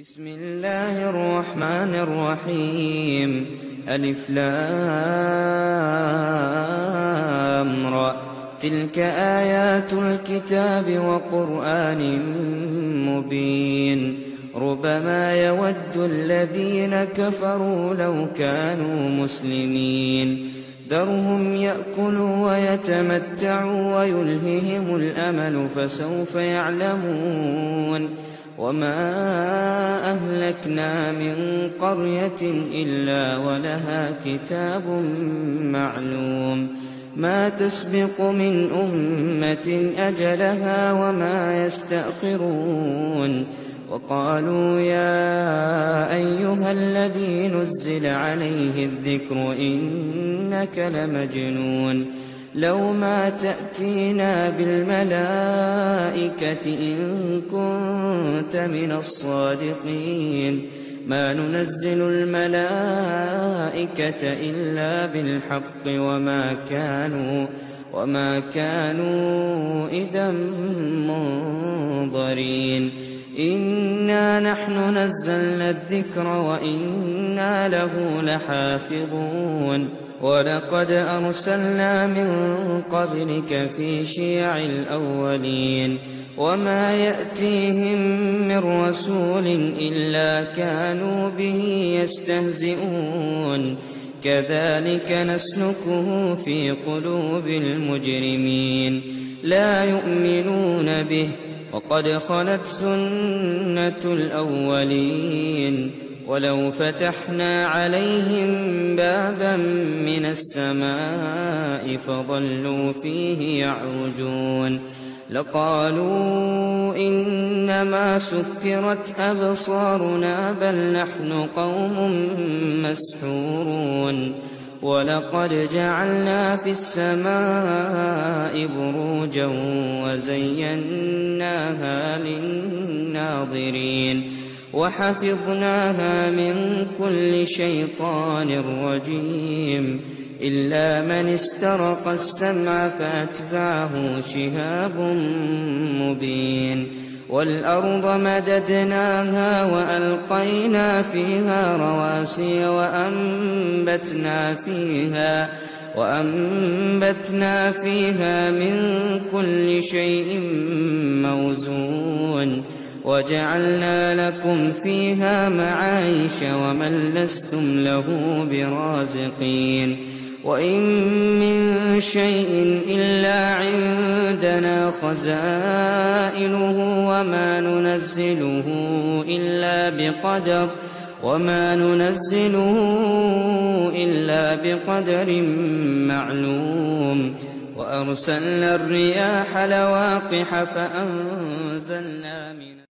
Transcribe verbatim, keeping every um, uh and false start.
بسم الله الرحمن الرحيم. ألف لام را. تلك آيات الكتاب وقرآن مبين. ربما يود الذين كفروا لو كانوا مسلمين. ذرهم يأكلوا ويتمتعوا ويلههم الأمل فسوف يعلمون. وما أهلكنا من قرية إلا ولها كتاب معلوم. ما تسبق من أمة أجلها وما يستأخرون. وقالوا يا أيها الذي نزل عليه الذكر إنك لمجنون. لو ما تأتينا بالملائكة إن كنت من الصادقين. ما ننزل الملائكة إلا بالحق وما كانوا وما كانوا إذا منظرين. إنا نحن نزلنا الذكر وإنا له لحافظون. ولقد أرسلنا من قبلك في شيع الأولين. وما يأتيهم من رسول إلا كانوا به يستهزئون. كذلك نسلكه في قلوب المجرمين. لا يؤمنون به وقد خلت سنة الأولين. ولو فتحنا عليهم بابا من السماء فظلوا فيه يعرجون لقالوا إنما سكرت أبصارنا بل نحن قوم مسحورون. ولقد جعلنا في السماء بروجا وزيناها للناظرين. وحفظناها من كل شيطان رجيم إلا من استرق السمع فأتبعه شهاب مبين. والأرض مددناها وألقينا فيها رواسي وأنبتنا فيها وأنبتنا فيها من كل شيء موزون. وجعلنا لكم فيها معايش ومن لستم له برازقين. وإن من شيء إلا عندنا خزائنه وما ننزله إلا بقدر وما ننزله إلا بقدر معلوم. وأرسلنا الرياح لواقح فأنزلنا من